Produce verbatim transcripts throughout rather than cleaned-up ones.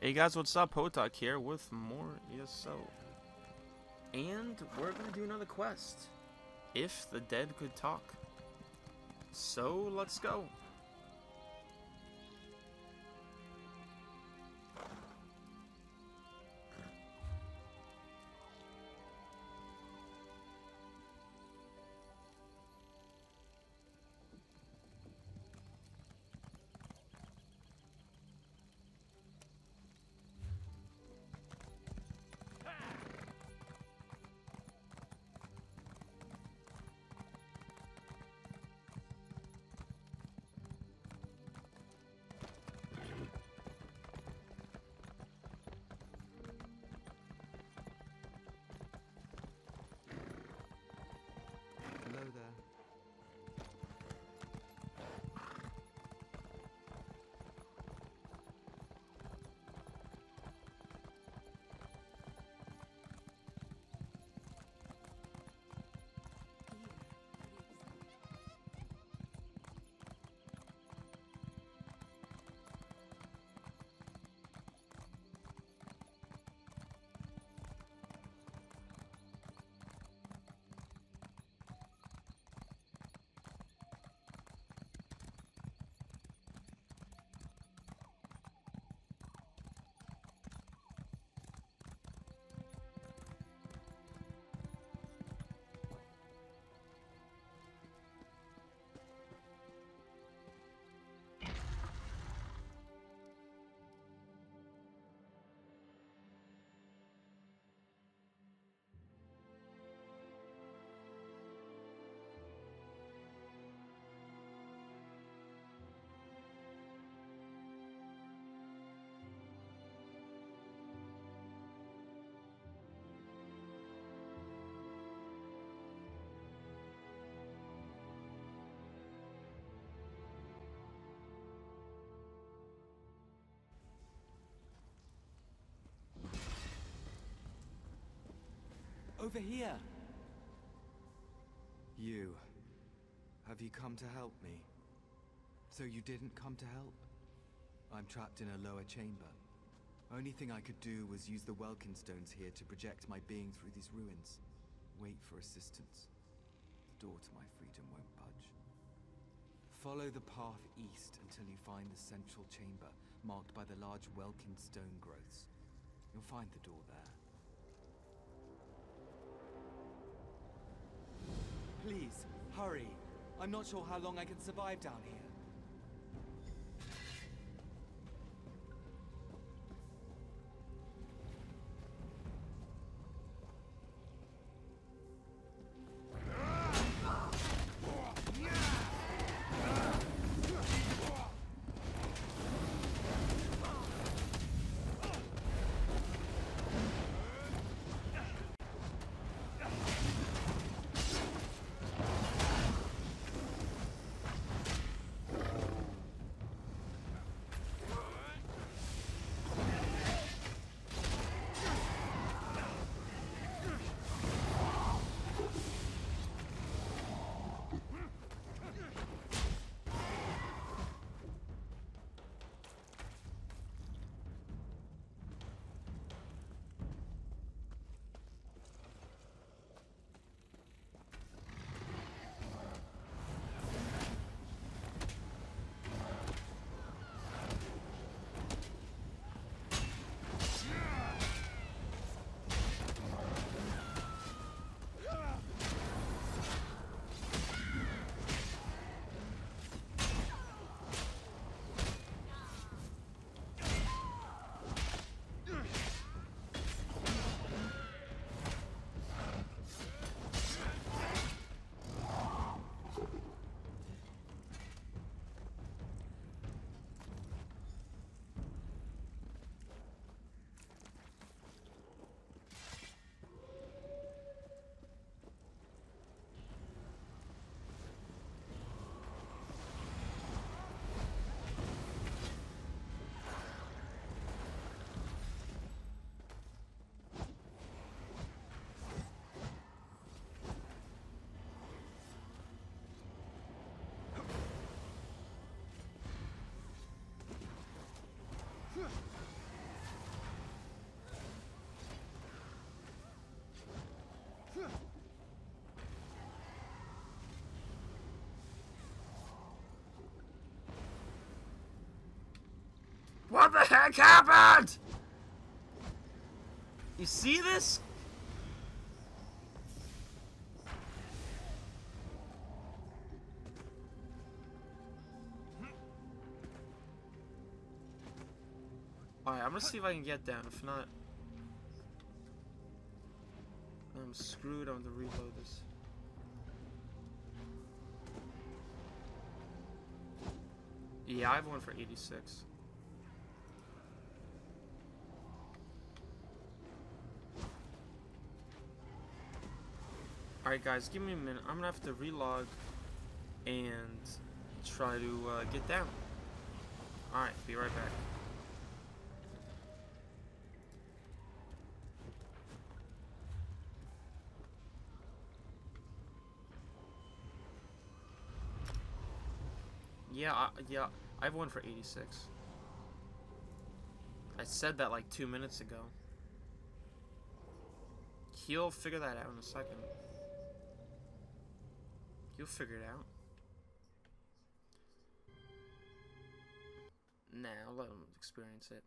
Hey guys, what's up? Hotak here with more E S O. And we're gonna do another quest. If the dead could talk. So, let's go. Hello there. Over here! You. Have you come to help me? So you didn't come to help? I'm trapped in a lower chamber. Only thing I could do was use the Welkin stones here to project my being through these ruins. Wait for assistance. The door to my freedom won't budge. Follow the path east until you find the central chamber, marked by the large Welkin stone growths. You'll find the door there. Please, hurry. I'm not sure how long I can survive down here. heck happened? You see this? Alright, I'm gonna see if I can get down. If not, I'm screwed. I'm gonna reload this. Yeah, I have one for eighty-six. Alright guys, give me a minute. I'm gonna have to relog and try to uh, get down. Alright, be right back. Yeah, I, yeah, I have one for eighty-six. I said that like two minutes ago. He'll figure that out in a second. He'll figure it out. Nah, I'll let him experience it.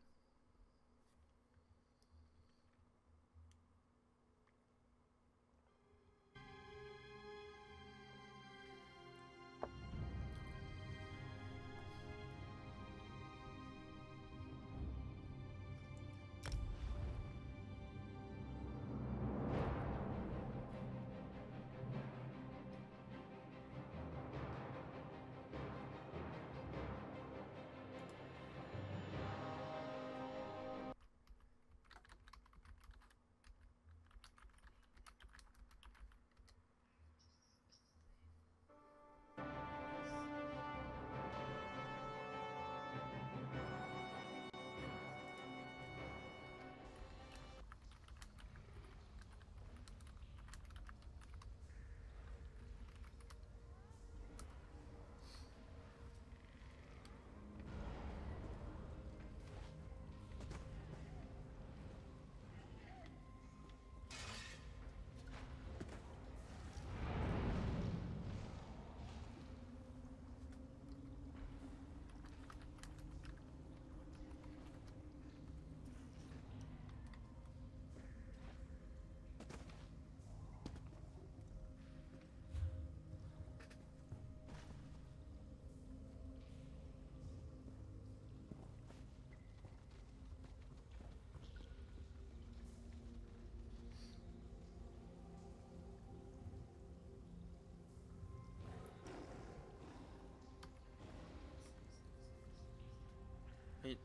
Wait.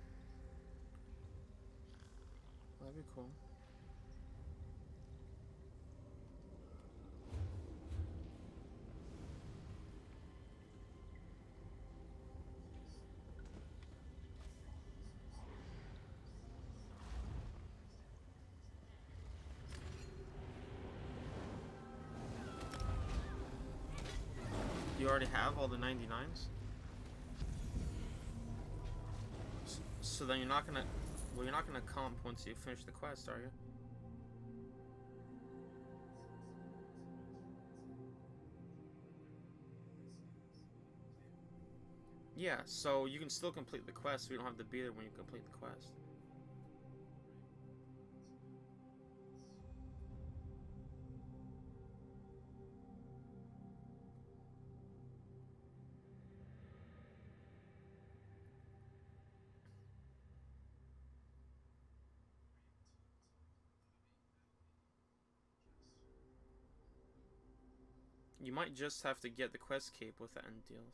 That'd be cool. You already have all the ninety-nines? So then you're not gonna, well, you're not gonna comp once you finish the quest, are you? Yeah, so you can still complete the quest, so you don't have to be there when you complete the quest. You might just have to get the quest cape with the end deal.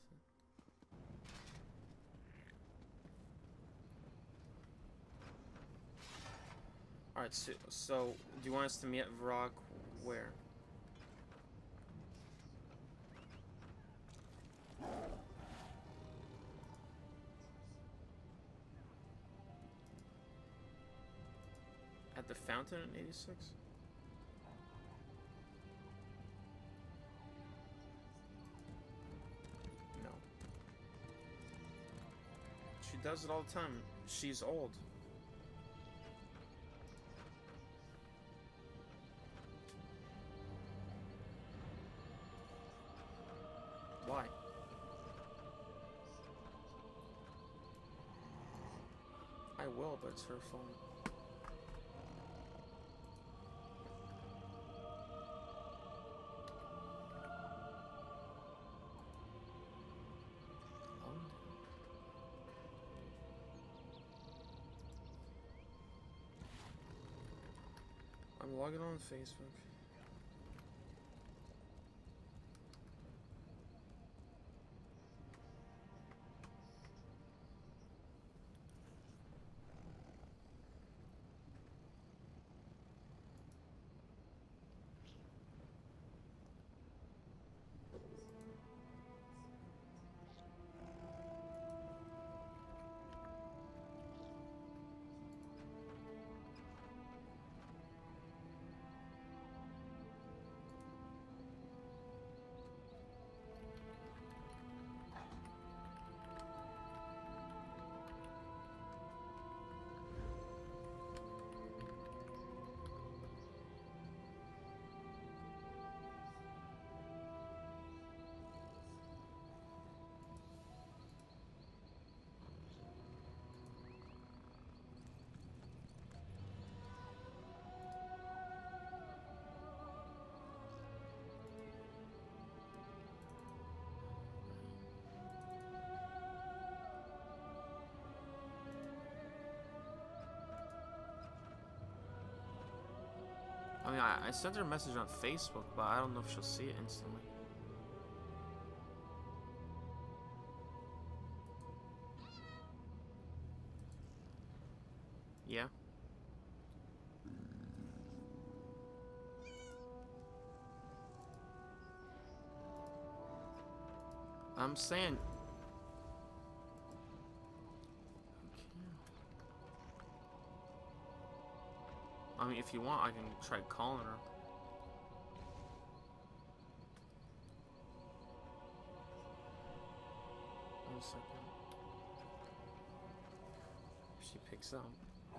Alright, so, so do you want us to meet at Varrock where? At the fountain in eighty-six? No. She does it all the time. She's old. Why? I will, but it's her phone. I'm logging on Facebook. I mean, I, I sent her a message on Facebook, but I don't know if she'll see it instantly. Yeah. I'm saying... I mean, if you want, I can try calling her. One second. If she picks up.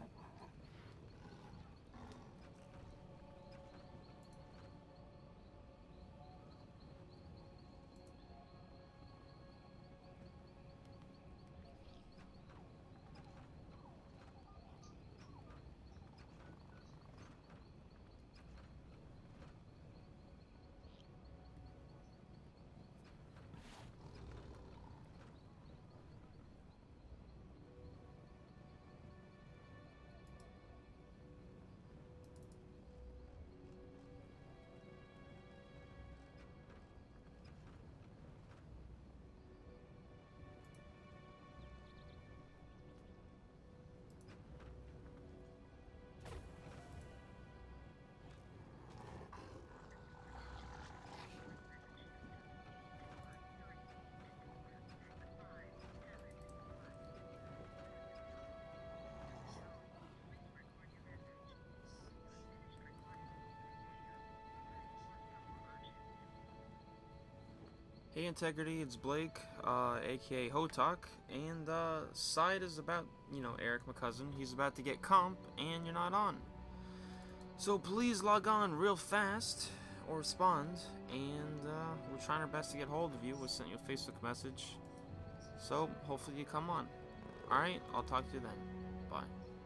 Hey Integrity, it's Blake, uh, aka Hotok, and uh, side is about, you know, Eric, my cousin. He's about to get comp, and you're not on. So please log on real fast, or respond, and uh, we're trying our best to get hold of you. We sent you a Facebook message, so hopefully you come on. Alright, I'll talk to you then. Bye.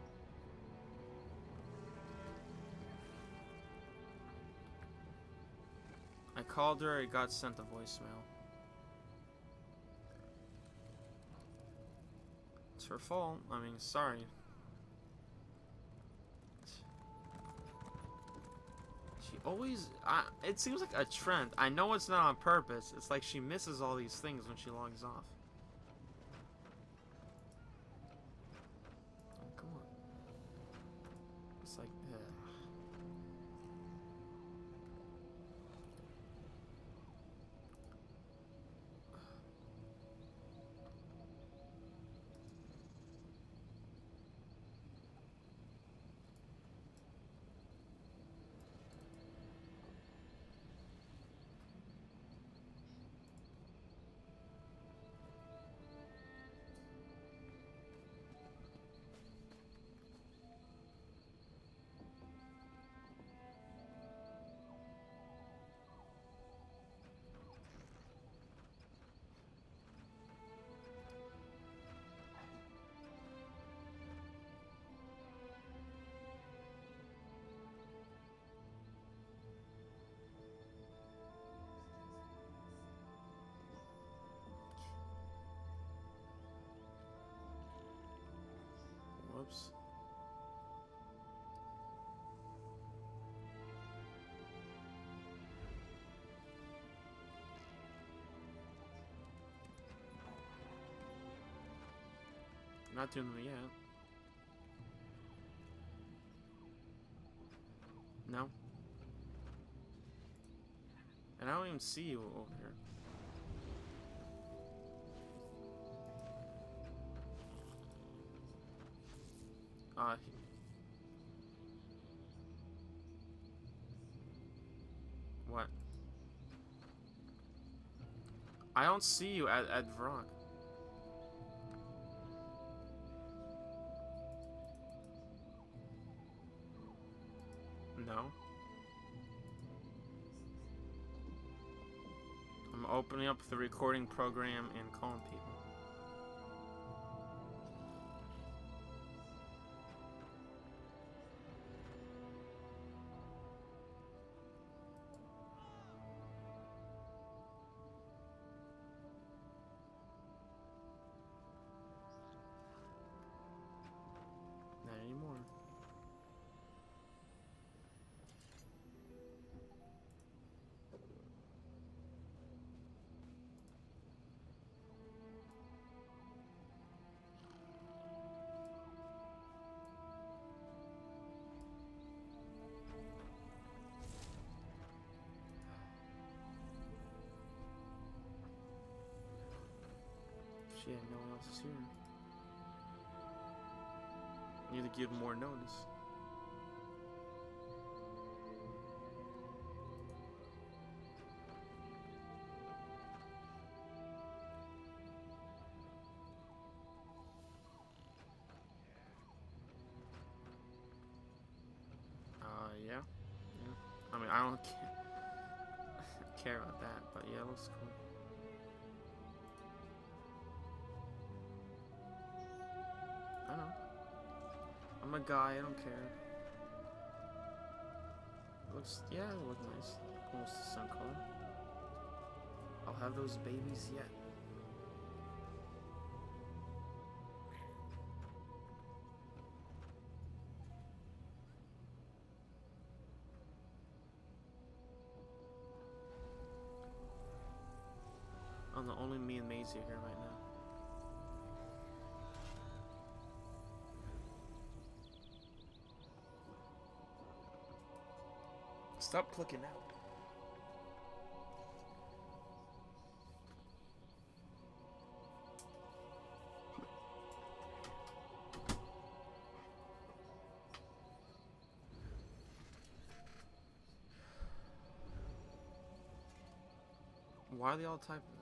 I called her, I got sent a voicemail. It's her fault. I mean, sorry. She always... I, it seems like a trend. I know it's not on purpose. It's like she misses all these things when she logs off. Oh, come on. It's like... Ugh. Oops. Not doing them yet. No. And I don't even see you over here. Uh, what? I don't see you at, at Vrock. No. I'm opening up the recording program and calling people. Not anymore. Shit, no one else is here. Need to give more notice. Uh, yeah. Yeah. I mean, I don't care, care about that, but yeah, it looks cool. I know. I'm a guy, I don't care. It looks, yeah, it looks nice. Almost the sun color. I'll have those babies yet. I'm the only me and Maisie here right now. Stop clicking out. Why are they all typing that?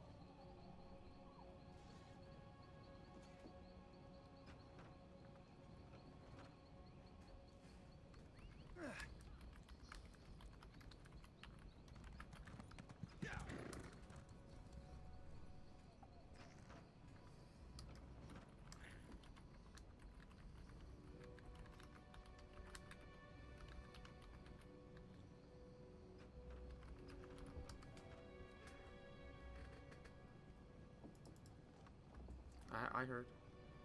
I, I heard.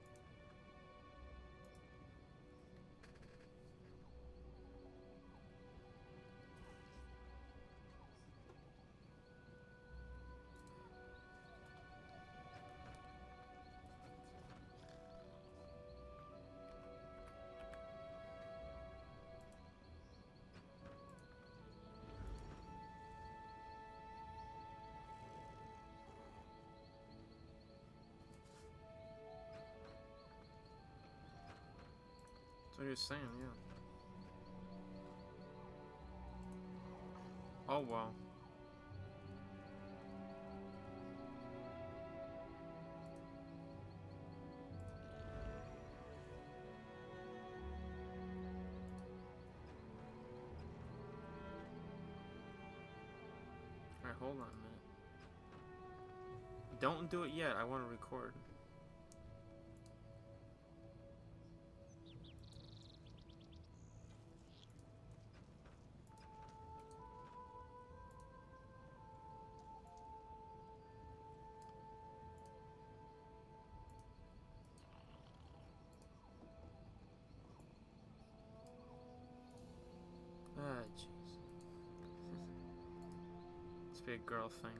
That's what you're saying, yeah. Oh, wow. Alright, hold on a minute. Don't do it yet, I want to record. big girl thing.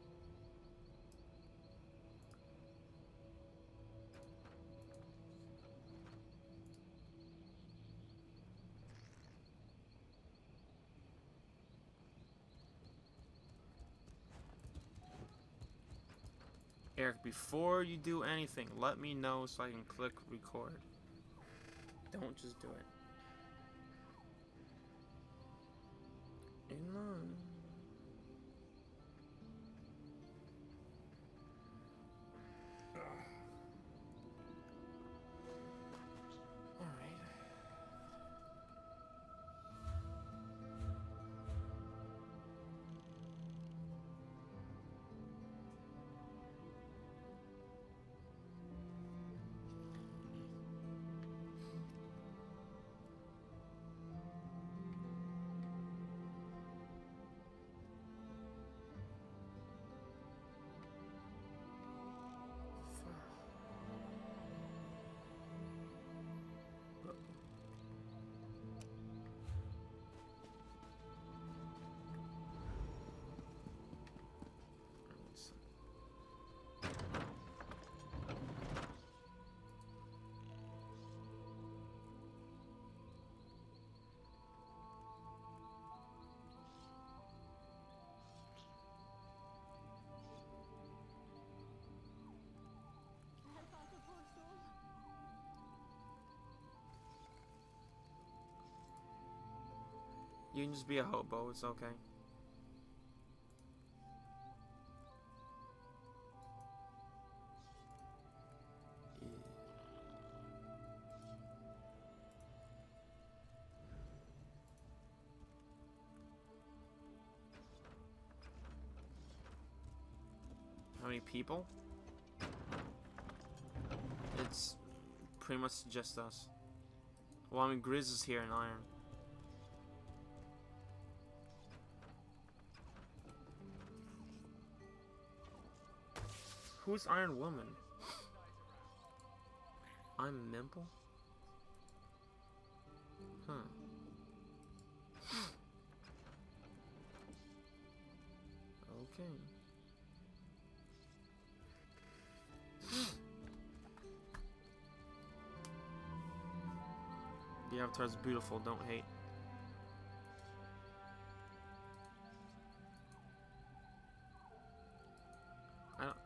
Eric, before you do anything, let me know so I can click record. Don't just do it. Inland. Alright. You can just be a hobo, it's okay. How many people? It's pretty much just us. Well, I mean, Grizz is here in Iron. Who's Iron Woman? I'm Mimple? Huh. Okay. The avatar's beautiful, don't hate. I don't...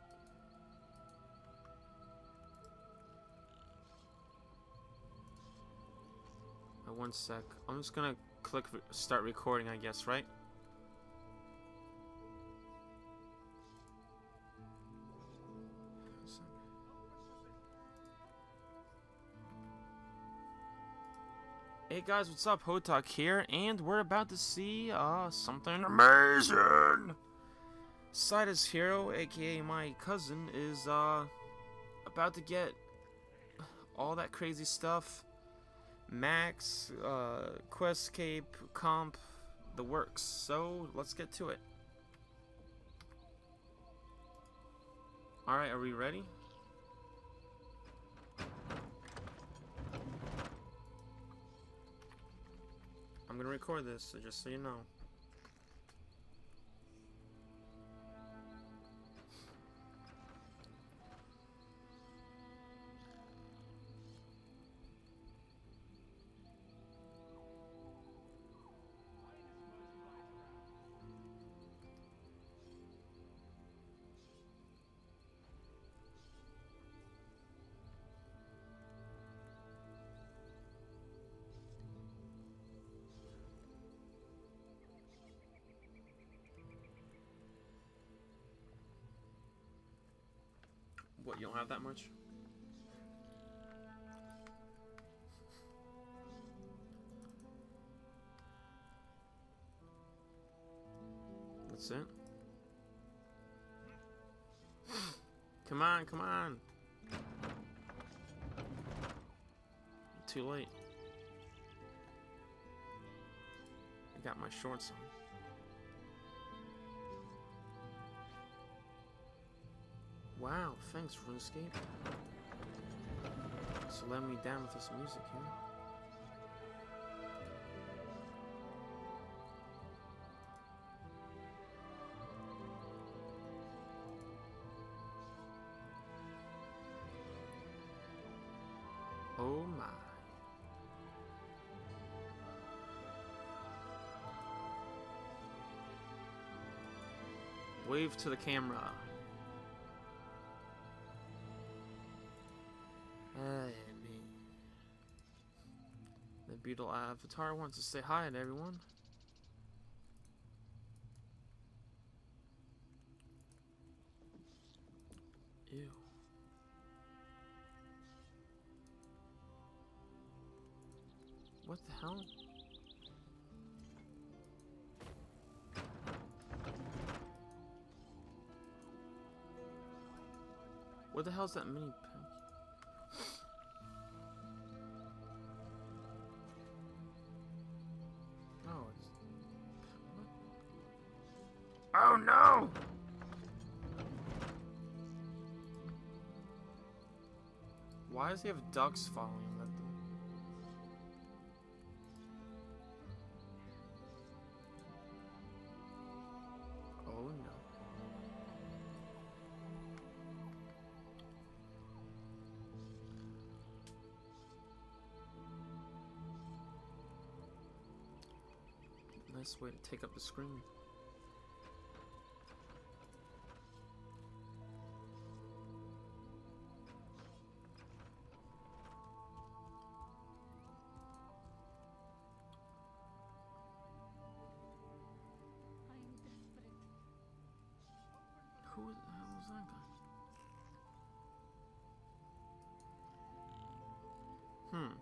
Uh, one sec. I'm just gonna click re start recording, I guess, right? Hey guys, what's up? Hotak here, and we're about to see uh something amazing. Sida's hero, aka my cousin, is uh about to get all that crazy stuff. Max, uh, Questscape, comp, the works. So let's get to it. Alright, are we ready? I'm gonna record this, so just so you know. What, you don't have that much? That's it? Come on, come on! Too late. I got my shorts on. Wow, thanks, RuneScape. So let me down with this music here. Oh my. Wave to the camera. Hey, me. The Beetle Avatar wants to say hi to everyone. Ew. What the hell? What the hell's that mini pack? Oh, it's... What? Oh no! Why does he have ducks following him? That thing? Oh no. Nice way to take up the screen. Who the hell was that guy? Hmm.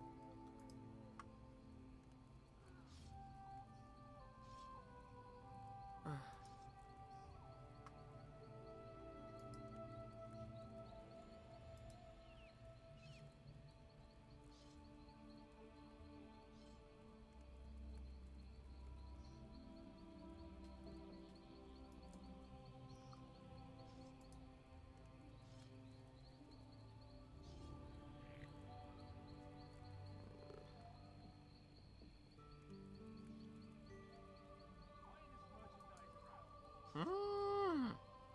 Mm.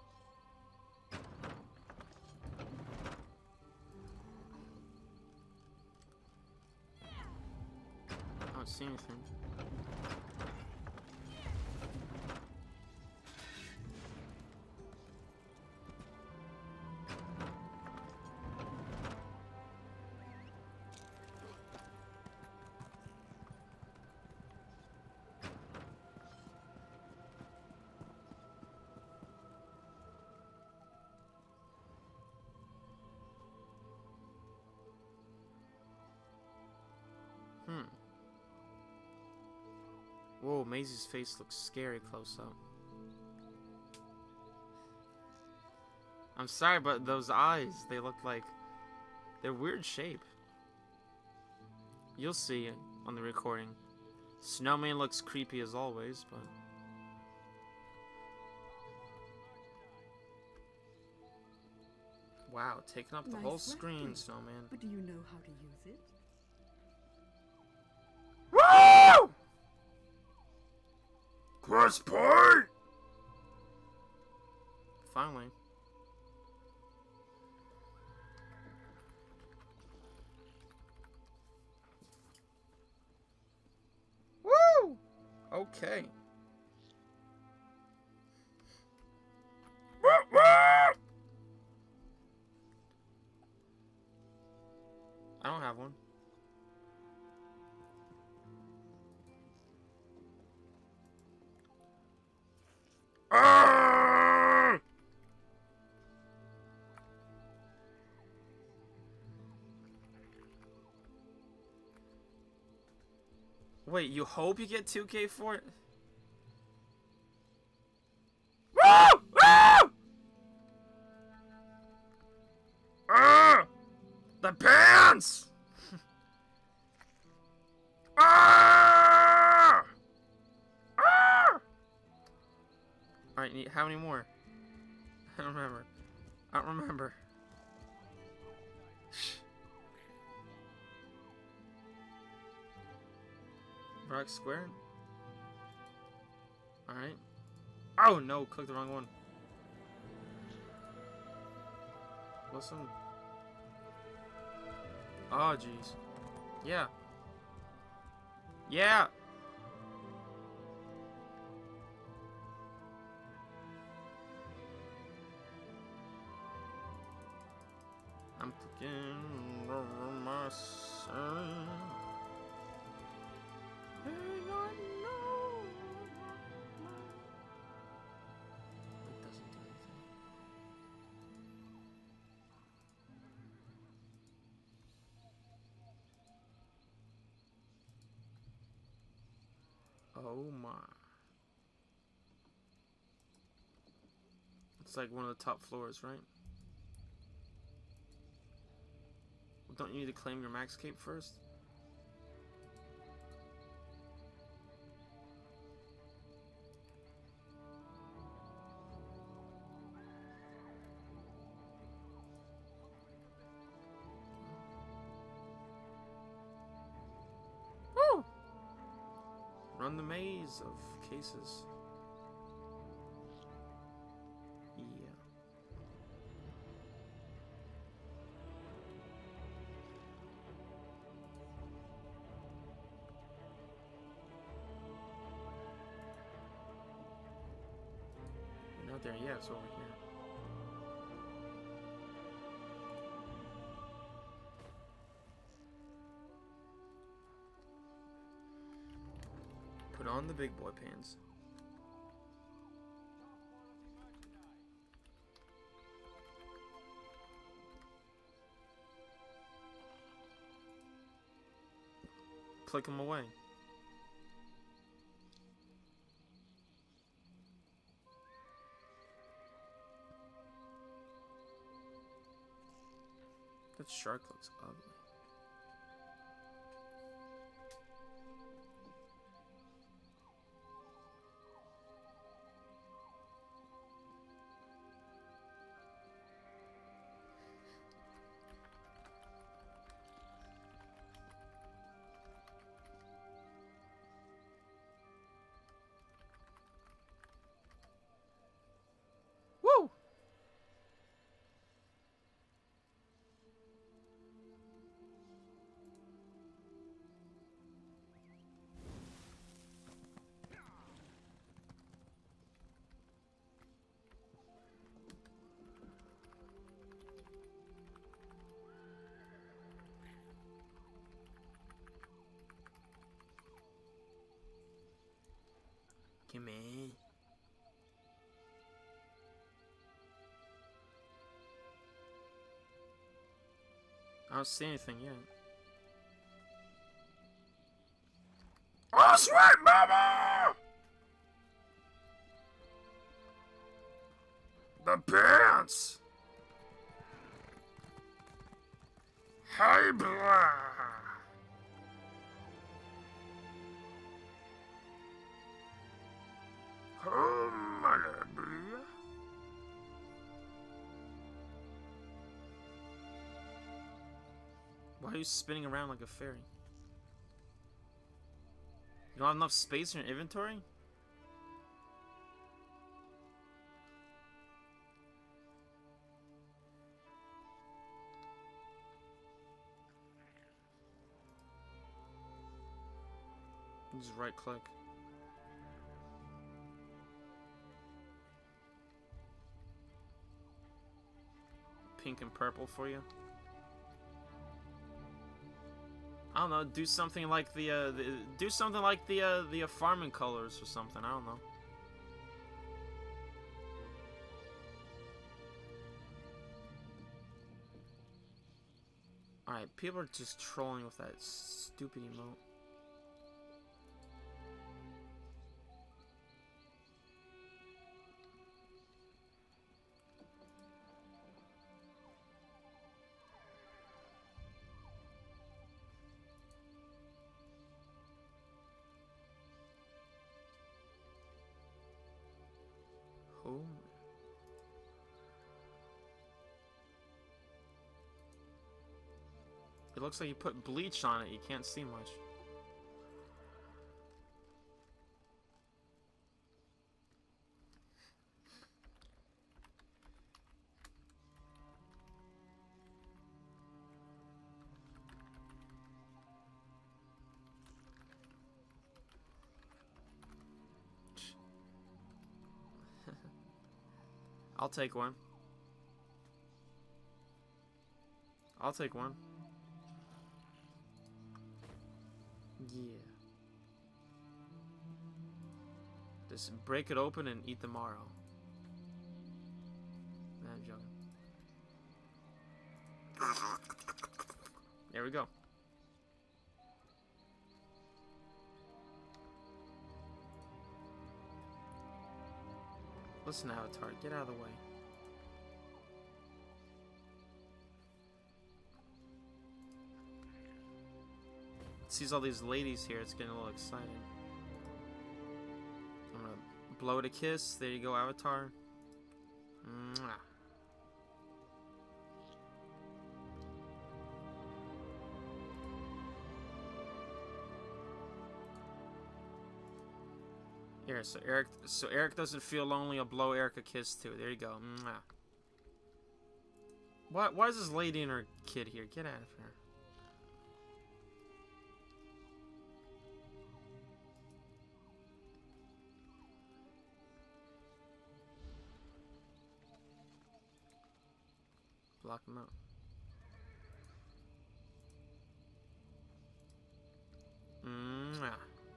I don't see anything. Hmm. Whoa, Maisie's face looks scary close up. I'm sorry, but those eyes, they look like... they're weird shape. You'll see on the recording. Snowman looks creepy as always, but... Wow, taking up the Nice whole work, screen, Blake. Snowman. But do you know how to use it? Woo! Cross point! Finally. Woo! Okay. Woo, woo! I don't have one. Ah! Wait, you hope you get two K for it? Woo! Woo! Ah! The pants! Ah! Ah! Alright, need how many more? I don't remember. I don't remember. Rock square? Alright. Oh no, clicked the wrong one. Listen. Oh, jeez. Yeah. Yeah! I'm thinking over my son. And I know it doesn't do anything. Oh my. It's like one of the top floors, right? Don't you need to claim your max cape first? Woo! Run the maze of cases. Yeah. We're not there yet, it's over here. Put on the big boy pants. Click them away. That shark looks ugly. Woo! Gimme. I don't see anything yet. That's right, mama! The pants! Hey, blah! Oh, mother, blah. Why are you spinning around like a fairy? You don't have enough space in your inventory? Just right click. Pink and purple for you. I don't know. Do something like the, uh, the do something like the uh, the uh, farming colors or something. I don't know. All right, people are just trolling with that stupid emote. Oh. It looks like you put bleach on it. You can't see much. I'll take one. I'll take one. Yeah. Just break it open and eat the marrow. Nah, I'm joking. There we go. Listen, Avatar, get out of the way. Sees all these ladies here, it's getting a little excited. I'm gonna blow it a kiss. There you go, Avatar. Mwah. Here, so Eric, so Eric doesn't feel lonely. I'll blow Eric a kiss too. There you go. Mwah. Why, why is this lady and her kid here? Get out of here. Block him out. Mwah.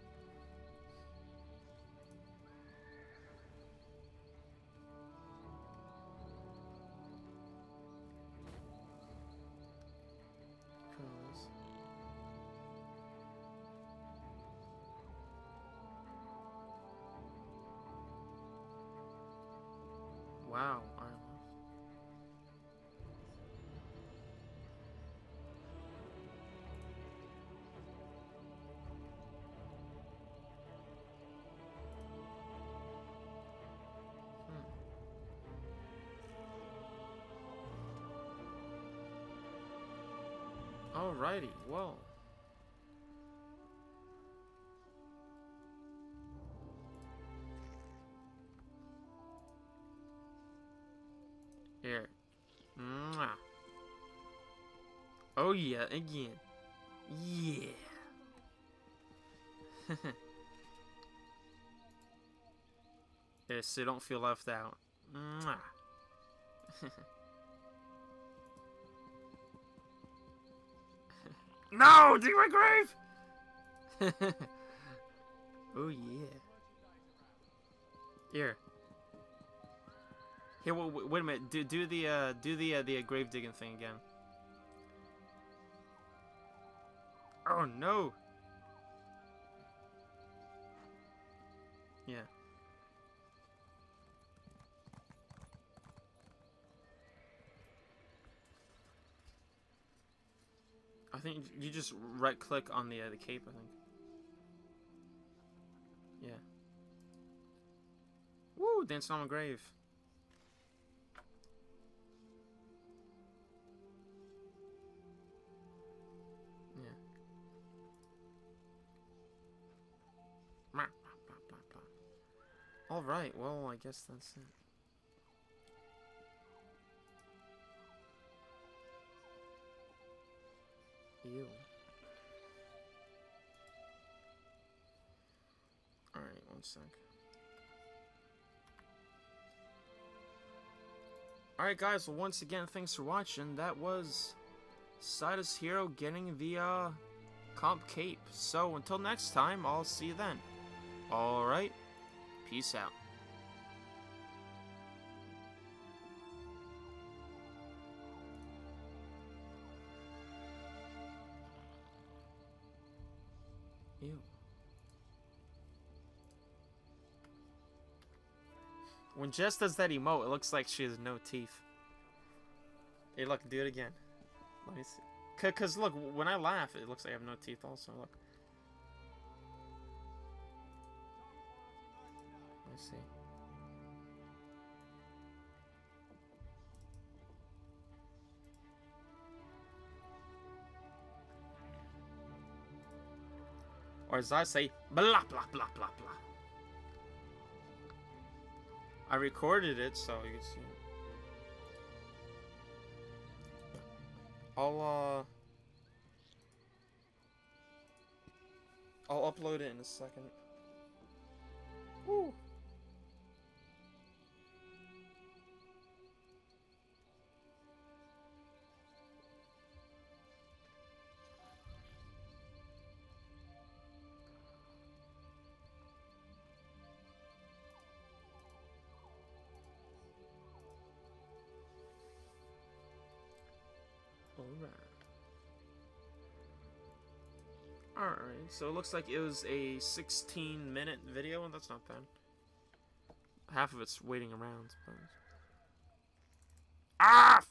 Wow. Alrighty, well. Here. Mwah. Oh yeah, again. Yeah. Yes, so don't feel left out. Mwah. No! Dig my grave! Oh yeah. Here. Here, wait, wait a minute. Do do the uh do the uh, the uh, grave digging thing again. Oh no. Yeah. I think you just right click on the uh, the cape, I think. Yeah. Woo, dancing on a grave. Yeah. All right, well, I guess that's it. Ew. Alright, one sec. Alright guys, well once again, thanks for watching. That was Sidus Hero getting the uh, comp cape. So until next time, I'll see you then. Alright, peace out. Ew. When Jess does that emote, it looks like she has no teeth. Hey, look, do it again. Let me see. Cause, Cause look, when I laugh, it looks like I have no teeth also. Look. Let me see. Or as I say, blah, blah, blah, blah, blah. I recorded it, so you can see it. I'll, uh... I'll upload it in a second. Woo! Alright. Alright, so it looks like it was a sixteen minute video, and that's not bad. Half of it's waiting around, I suppose. Ah!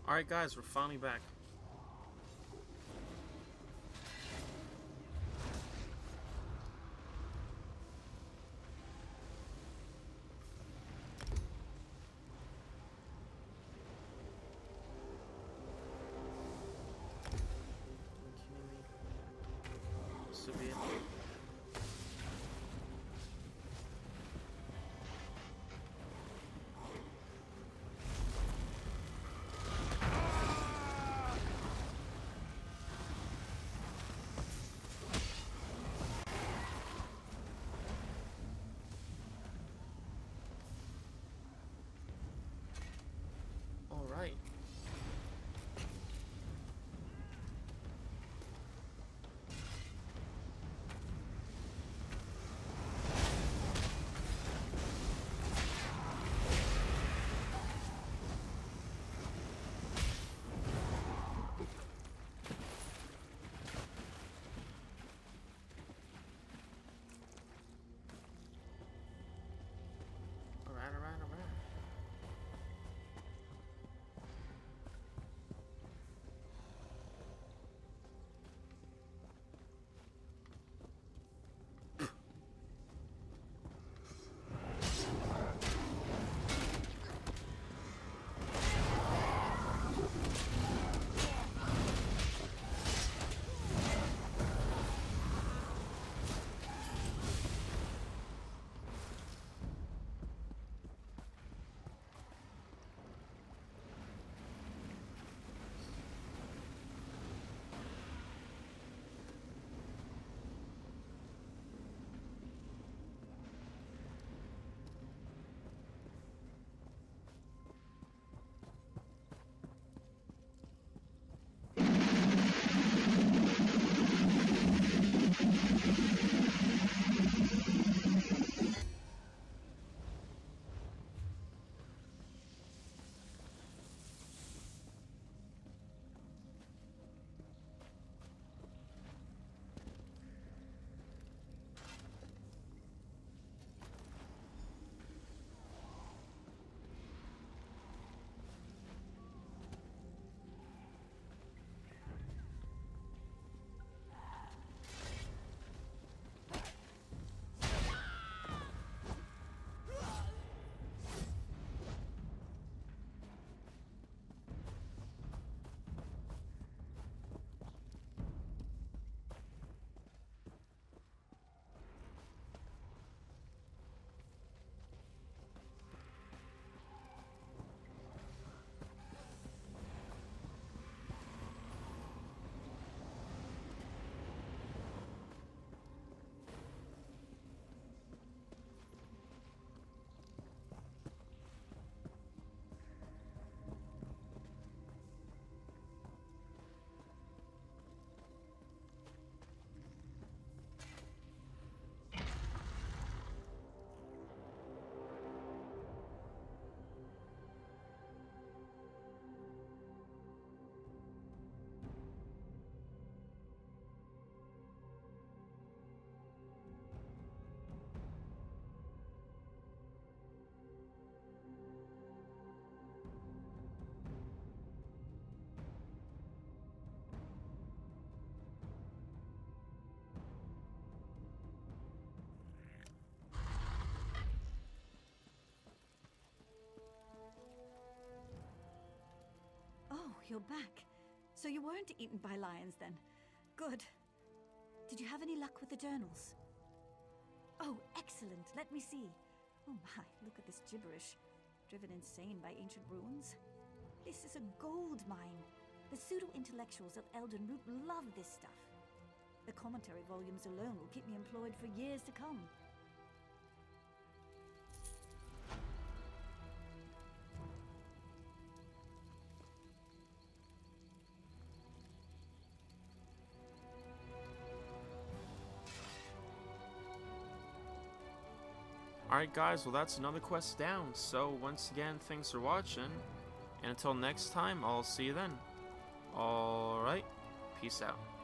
Alright guys, we're finally back. This will be it. Alright. Alright, alright, alright. You're back. So you weren't eaten by lions then. Good. Did you have any luck with the journals? Oh, excellent. Let me see. Oh my, look at this gibberish. Driven insane by ancient ruins? This is a gold mine. The pseudo-intellectuals of Elden Root love this stuff. The commentary volumes alone will keep me employed for years to come. Alright guys, well that's another quest down, so once again, thanks for watching, and until next time, I'll see you then. Alright, peace out.